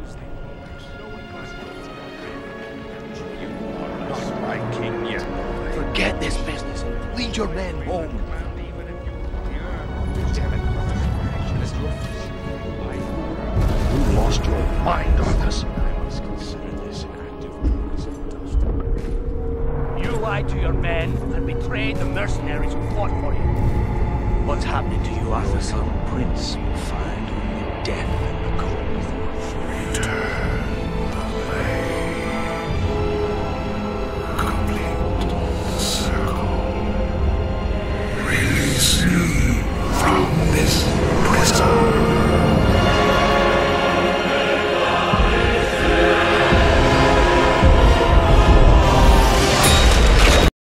Not my king yet. Forget this business. Lead your men home. You lost your mind on us. You lied to your men and betrayed the mercenaries who fought for you. What's happening to you, Arthur? Your son Prince will find only death in the cold.